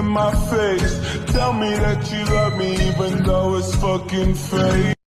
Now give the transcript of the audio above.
my face. Tell me that you love me even though it's fucking fake.